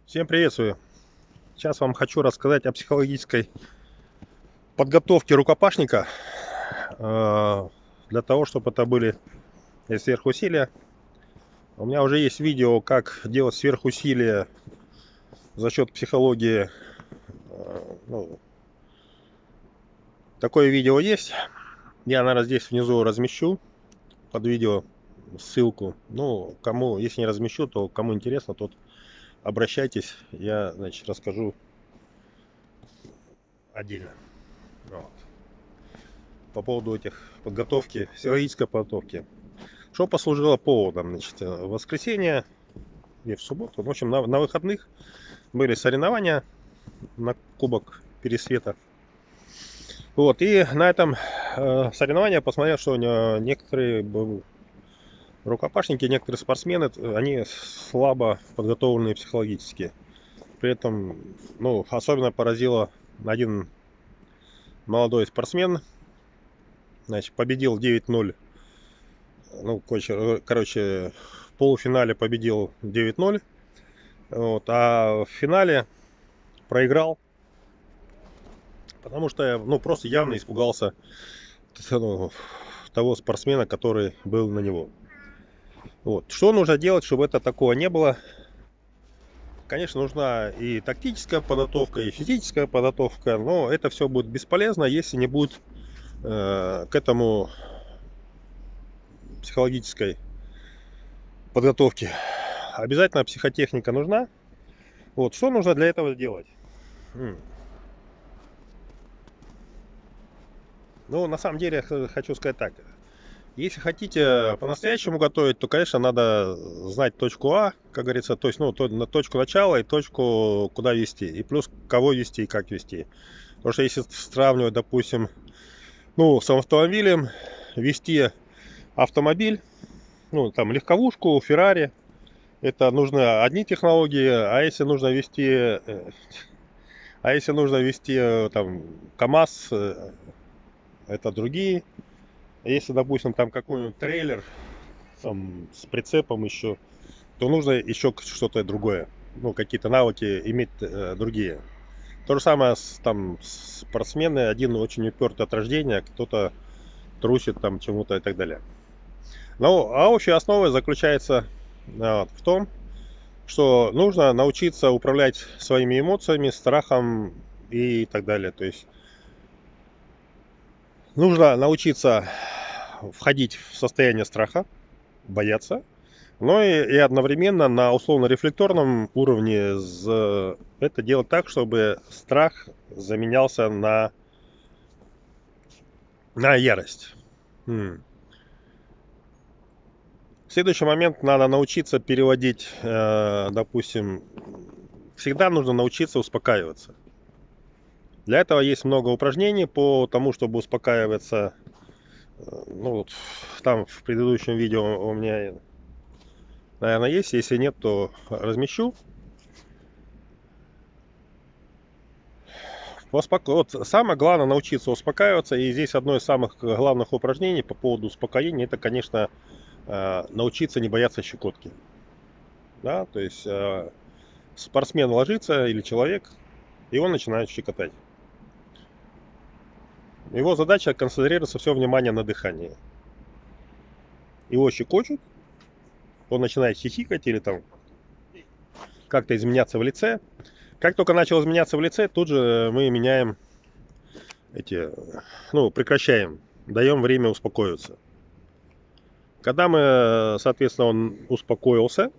Всем приветствую! Сейчас вам хочу рассказать о психологической подготовке рукопашника, для того, чтобы это были сверхусилия. У меня уже есть видео, как делать сверхусилия за счет психологии. Ну, такое видео есть. Я, наверное, здесь внизу размещу под видео ссылку. Ну, кому, если не размещу, то кому интересно, тот обращайтесь. Я, значит, расскажу отдельно. Вот. По поводу этих подготовки, психологической подготовки. Что послужило поводом? Значит, в воскресенье и в субботу, в общем, на выходных были соревнования на Кубок Пересвета. Вот, и на этом соревновании я посмотрел, что некоторые рукопашники, некоторые спортсмены, они слабо подготовлены психологически. При этом, ну, особенно поразило один молодой спортсмен, значит, победил 9-0. Ну, короче, в полуфинале победил 9-0. Вот, а в финале проиграл, потому что, ну, просто явно испугался того спортсмена, который был на него. Вот. Что нужно делать, чтобы такого не было? Конечно, нужна и тактическая подготовка, и физическая подготовка, но это все будет бесполезно, если не будет к этому психологической подготовки. Обязательно психотехника нужна. Вот, что нужно для этого делать? Ну, на самом деле, хочу сказать так. Если хотите по-настоящему готовить, то, конечно, надо знать точку А, как говорится, то есть, ну, на точку начала и точку, куда вести. И плюс, кого вести и как вести. Потому что если сравнивать, допустим, ну, с автомобилем, вести автомобиль, ну, там, легковушку, Феррари, это нужны одни технологии, а если нужно вести, там, КАМАЗ, это другие. Если, допустим, там какой-нибудь трейлер там, с прицепом еще, то нужно еще что-то другое. Ну, какие-то навыки иметь другие. То же самое там спортсмены. Один очень упертый от рождения, кто-то трусит там чему-то и так далее. Ну, а общая основа заключается в том, что нужно научиться управлять своими эмоциями, страхом и так далее. То есть нужно научиться входить в состояние страха, бояться, но и одновременно на условно-рефлекторном уровне это делать так, чтобы страх заменялся на ярость. В следующий момент надо научиться переводить, допустим, всегда нужно научиться успокаиваться. Для этого есть много упражнений по тому, чтобы успокаиваться. Ну, вот там в предыдущем видео у меня, наверное, есть. Если нет, то размещу. Вот самое главное научиться успокаиваться. И здесь одно из самых главных упражнений по поводу успокоения, это, конечно, научиться не бояться щекотки. Да, то есть спортсмен ложится или человек, и он начинает щекотать. Его задача концентрироваться все внимание на дыхании. Его щекочут, он начинает хихикать или там как-то изменяться в лице. Как только начал изменяться в лице, тут же мы меняем прекращаем, даем время успокоиться. Когда мы, соответственно, он успокоился,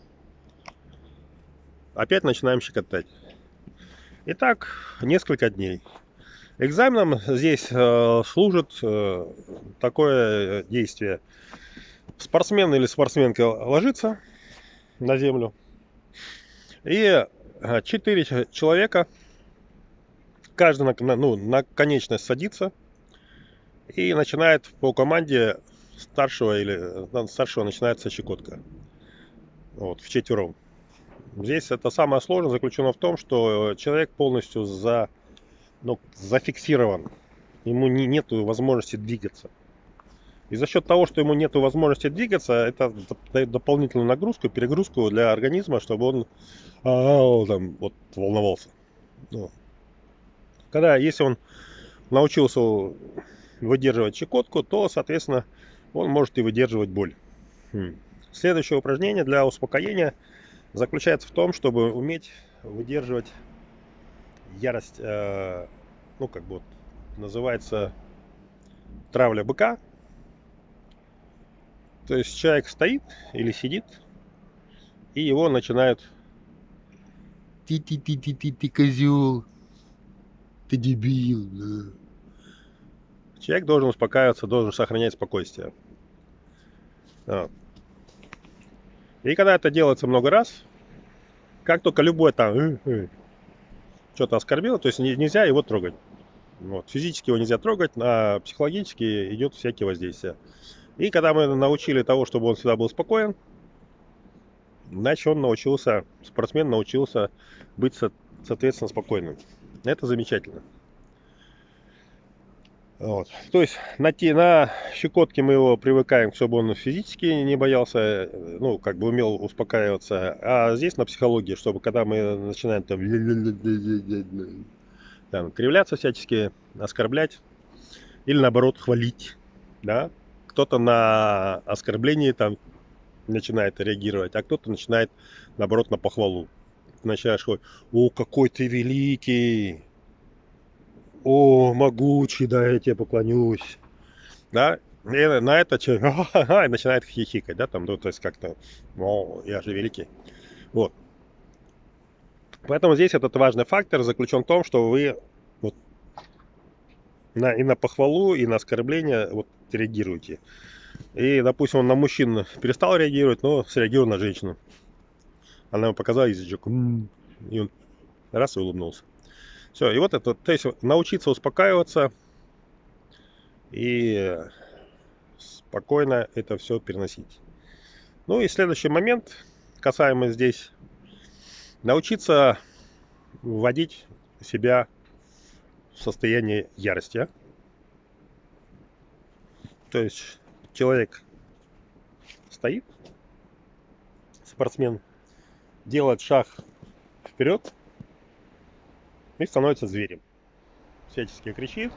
опять начинаем щекотать. И так несколько дней. Экзаменом здесь служит такое действие. Спортсмен или спортсменка ложится на землю, и 4 человека, каждый на конечность садится и начинает по команде старшего начинается щекотка. Вот, вчетвером. Здесь это самое сложное заключено в том, что человек полностью зафиксирован. Ему нет возможности двигаться. И за счет того, что ему нет возможности двигаться, это дает дополнительную нагрузку, перегрузку для организма, чтобы он там, вот, волновался. Ну, если он научился выдерживать щекотку, то, соответственно, он может и выдерживать боль. Следующее упражнение для успокоения заключается в том, чтобы уметь выдерживать ярость, ну, как бы вот, называется травля быка. То есть человек стоит или сидит, и его начинают: ты козел, ты дебил. Да. Человек должен успокаиваться, должен сохранять спокойствие. Вот. И когда это делается много раз, как только любой там что-то оскорбило, то есть нельзя его трогать. Вот. Физически его нельзя трогать, а психологически идет всякие воздействия. И когда мы научили того, чтобы он всегда был спокоен, значит спортсмен научился быть, соответственно, спокойным. Это замечательно. Вот. То есть на щекотке мы его привыкаем, чтобы он физически не боялся, ну, как бы умел успокаиваться. А здесь на психологии, чтобы когда мы начинаем там кривляться всячески, оскорблять или наоборот хвалить, да, кто-то на оскорбление там начинает реагировать, а кто-то начинает наоборот на похвалу. Ты начинаешь говорить: о, какой ты великий, о, могучий, да, я тебе поклонюсь, да, и на это человек и начинает хихикать, да, там, ну, то есть как-то, о, я же великий, вот. Поэтому здесь этот важный фактор заключен в том, что вы вот и на похвалу, и на оскорбление вот реагируете. И, допустим, он на мужчин перестал реагировать, но среагировал на женщину. Она ему показала язычок, и он раз и улыбнулся. Все, и вот это, то есть научиться успокаиваться и спокойно это все переносить. Ну и следующий момент, касаемо здесь, научиться вводить себя в состояние ярости. То есть человек стоит, спортсмен, делает шаг вперед и становится зверем. Всячески кричит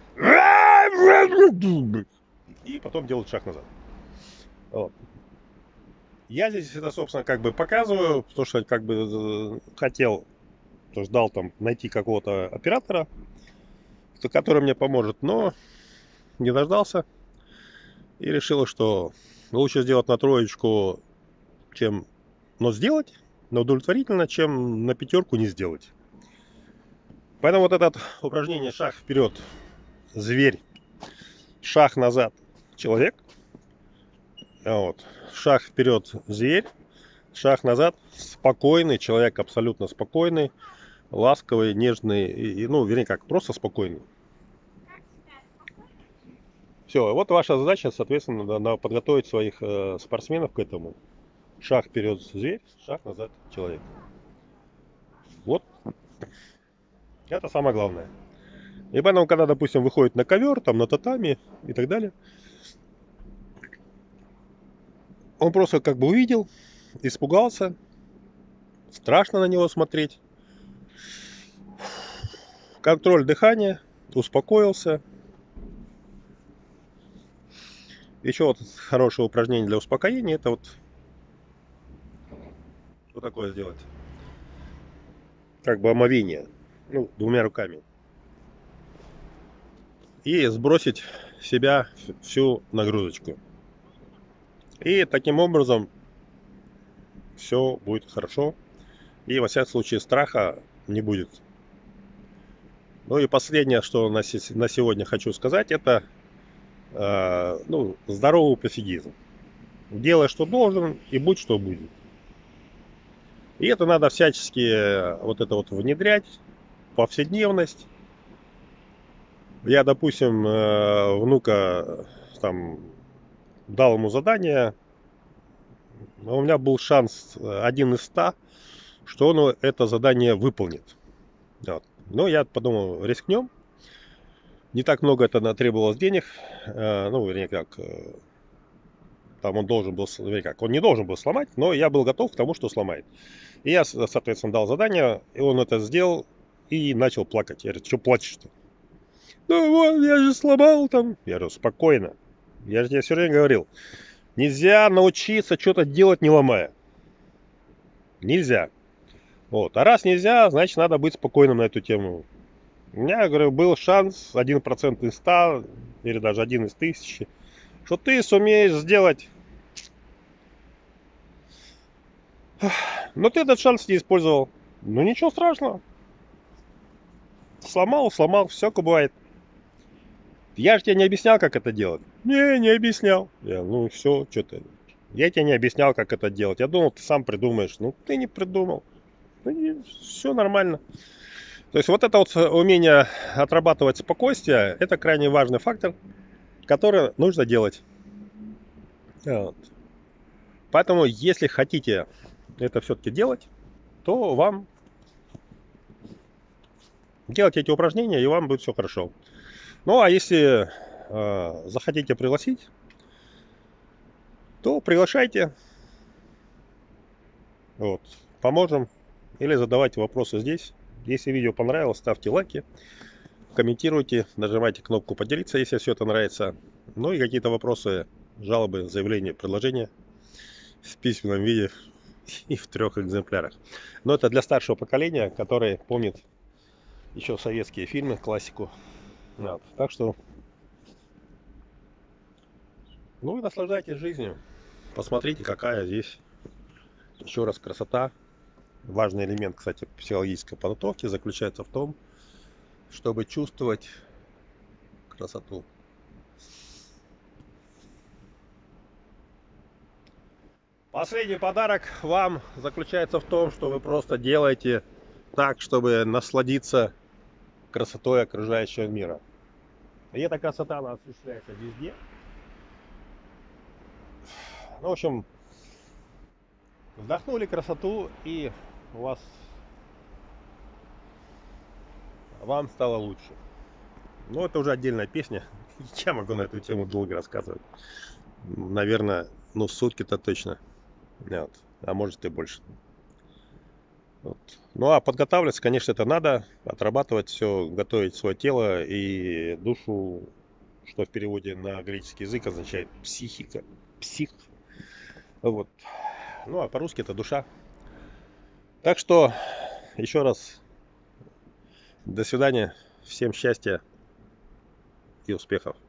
и потом делает шаг назад. Вот. Я здесь это, собственно, как бы показываю, потому что как бы хотел, то ждал там найти какого-то оператора, который мне поможет, но не дождался и решил, что лучше сделать на троечку, но сделать, но удовлетворительно, чем на пятерку не сделать. Поэтому вот это упражнение шаг вперед, зверь, шаг назад, человек, вот, шаг вперед, зверь, шаг назад, спокойный, человек абсолютно спокойный, ласковый, нежный, ну, вернее, как, просто спокойный. Все, вот ваша задача, соответственно, подготовить своих спортсменов к этому. Шаг вперед, зверь, шаг назад, человек. Вот. Это самое главное. И поэтому, когда, допустим, выходит на ковер, там, на татами и так далее, он просто как бы увидел, испугался, страшно на него смотреть. Контроль дыхания, успокоился. Еще вот хорошее упражнение для успокоения, это вот такое сделать. Как бы омовение, ну, двумя руками. И сбросить с себя всю нагрузочку. И таким образом все будет хорошо. И во всяком случае страха не будет. Ну и последнее, что на сегодня хочу сказать, это здоровый пофигизм. Делай, что должен, и будь, что будет. И это надо всячески вот это вот внедрять, повседневность. Я, допустим, внука там дал ему задание, у меня был шанс 1 из 100, что он это задание выполнит. Вот. Но я подумал, рискнем. Не так много это требовалось денег. Ну, вернее, как, там он должен был, вернее, как, он не должен был сломать, но я был готов к тому, что сломает. И я, соответственно, дал задание, и он это сделал и начал плакать. Я говорю, что плачешь-то? Ну вот, я же сломал там. Я говорю, спокойно. Я же тебе все время говорил, нельзя научиться что-то делать, не ломая. Нельзя. Вот. А раз нельзя, значит, надо быть спокойным на эту тему. У меня, говорю, был шанс 1% из 100, или даже 1 из 1000, что ты сумеешь сделать. Но ты этот шанс не использовал. Ну ничего страшного. Сломал, всякое бывает. Я же тебе не объяснял, как это делать. Не объяснял. Я, ну все, что ты. Я тебе не объяснял, как это делать. Я думал, ты сам придумаешь. Ну, ты не придумал. Ну, все нормально. То есть вот это вот умение отрабатывать спокойствие, это крайне важный фактор, который нужно делать. Вот. Поэтому, если хотите это все-таки делать, то вам делать эти упражнения, и вам будет все хорошо. Ну, а если захотите пригласить, то приглашайте. Вот. Поможем. Или задавайте вопросы здесь. Если видео понравилось, ставьте лайки, комментируйте, нажимайте кнопку поделиться, если все это нравится. Ну и какие-то вопросы, жалобы, заявления, предложения в письменном виде и в 3 экземплярах. Но это для старшего поколения, которое помнит еще советские фильмы, классику. Вот. Так что, ну и наслаждайтесь жизнью. Посмотрите, какая здесь еще раз красота. Важный элемент, кстати, психологической подготовки заключается в том, чтобы чувствовать красоту. Последний подарок вам заключается в том, что вы просто делаете так, чтобы насладиться красотой окружающего мира. И эта красота она осуществляется везде. Ну, в общем, вдохнули красоту, и вам стало лучше. Но это уже отдельная песня. Я могу на эту тему долго рассказывать. Наверное, ну сутки-то точно. Вот. А может и больше. Вот. Ну а подготавливаться, конечно, это надо. Отрабатывать все, готовить свое тело и душу, что в переводе на греческий язык означает психика. Псих. Вот. Ну а по-русски это душа. Так что еще раз до свидания. Всем счастья и успехов.